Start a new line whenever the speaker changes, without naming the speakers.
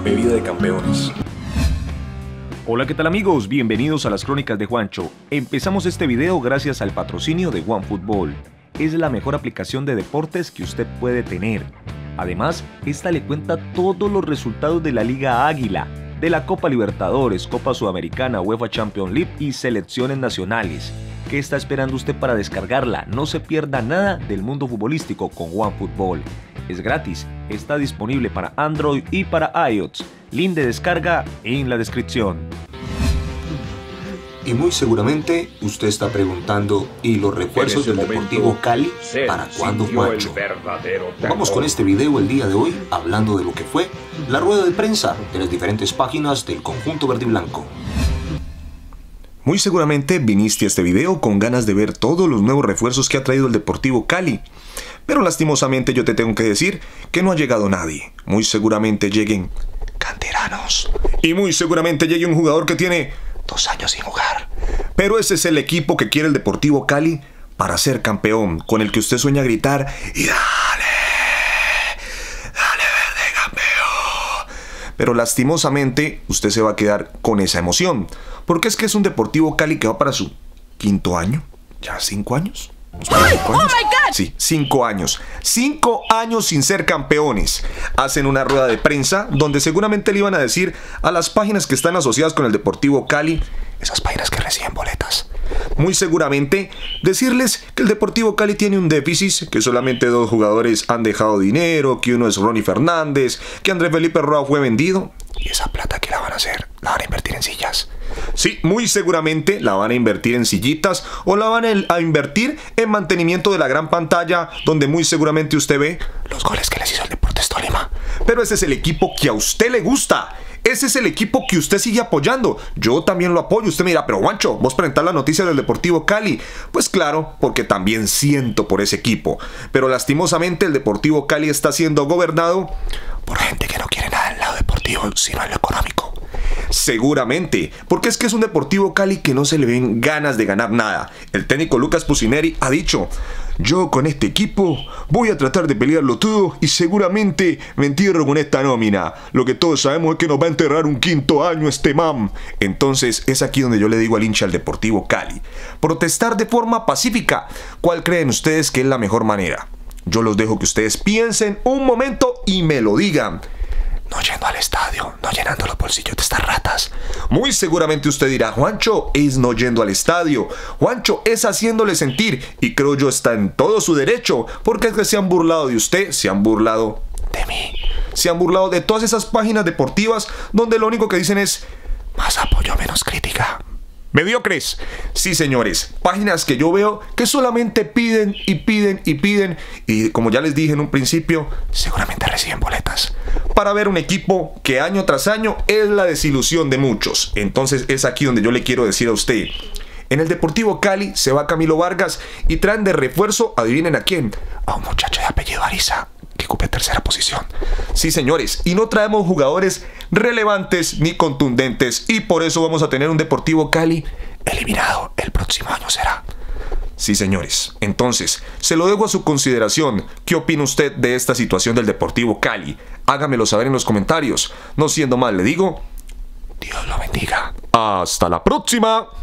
bebida de campeones.
Hola, ¿qué tal amigos? Bienvenidos a las Crónicas de Juancho. Empezamos este video gracias al patrocinio de OneFootball. Es la mejor aplicación de deportes que usted puede tener. Además, esta le cuenta todos los resultados de la Liga Águila, de la Copa Libertadores, Copa Sudamericana, UEFA Champions League y selecciones nacionales. ¿Qué está esperando usted para descargarla? No se pierda nada del mundo futbolístico con OneFootball. Es gratis, está disponible para Android y para iOS. Link de descarga en la descripción.
Y muy seguramente usted está preguntando, ¿y los refuerzos del Deportivo Cali para cuándo, Juancho? Vamos con este video el día de hoy hablando de lo que fue la rueda de prensa de las diferentes páginas del conjunto verde y blanco.
Muy seguramente viniste a este video con ganas de ver todos los nuevos refuerzos que ha traído el Deportivo Cali. Pero lastimosamente yo te tengo que decir que no ha llegado nadie. Muy seguramente lleguen canteranos. Y muy seguramente llegue un jugador que tiene 2 años sin jugar. Pero ese es el equipo que quiere el Deportivo Cali para ser campeón, con el que usted sueña gritar y dale verde campeón. Pero lastimosamente usted se va a quedar con esa emoción, porque es que es un Deportivo Cali que va para su 5.º año, ya 5 años.
¡Oh, my God!
Sí, 5 años. 5 años sin ser campeones. Hacen una rueda de prensa donde seguramente le iban a decir a las páginas que están asociadas con el Deportivo Cali, esas páginas que reciben boletas, muy seguramente decirles que el Deportivo Cali tiene un déficit, que solamente 2 jugadores han dejado dinero, que uno es Ronnie Fernández, que Andrés Felipe Roa fue vendido. ¿Y esa plata qué la van a hacer? ¿La van a invertir en sillas? Sí, muy seguramente la van a invertir en sillitas o la van a invertir en mantenimiento de la gran pantalla, donde muy seguramente usted ve los goles que les hizo el Deportes Tolima. Pero ese es el equipo que a usted le gusta. Ese es el equipo que usted sigue apoyando. Yo también lo apoyo. Usted me dirá, pero Juancho, vos presentás la noticia del Deportivo Cali. Pues claro, porque también siento por ese equipo. Pero lastimosamente el Deportivo Cali está siendo gobernado por gente que no quiere nada en el lado deportivo, sino en lo económico. Seguramente, porque es que es un Deportivo Cali que no se le ven ganas de ganar nada. El técnico Lucas Pusineri ha dicho: yo con este equipo voy a tratar de pelearlo todo y seguramente me entierro con esta nómina. Lo que todos sabemos es que nos va a enterrar un 5.º año este man. Entonces es aquí donde yo le digo al hincha del Deportivo Cali: protestar de forma pacífica. ¿Cuál creen ustedes que es la mejor manera? Yo los dejo que ustedes piensen un momento y me lo digan. No yendo al estadio, no llenando los bolsillos de estas ratas. Muy seguramente usted dirá: Juancho, es no yendo al estadio. Juancho, es haciéndole sentir. Y creo yo está en todo su derecho, porque es que se han burlado de usted, se han burlado de mí, se han burlado de todas esas páginas deportivas donde lo único que dicen es más apoyo, menos crítica. Mediocres. Sí, señores, páginas que yo veo que solamente piden y piden y piden, y como ya les dije en un principio, seguramente reciben boletas para ver un equipo que año tras año es la desilusión de muchos. Entonces es aquí donde yo le quiero decir a usted: en el Deportivo Cali se va Camilo Vargas y traen de refuerzo, adivinen a quién, a un muchacho de apellido Ariza, que ocupe 3ª posición. Sí, señores, y no traemos jugadores relevantes ni contundentes, y por eso vamos a tener un Deportivo Cali eliminado el próximo año será. Sí, señores, entonces se lo dejo a su consideración. ¿Qué opina usted de esta situación del Deportivo Cali? Hágamelo saber en los comentarios. No siendo más, le digo, Dios lo bendiga. Hasta la próxima.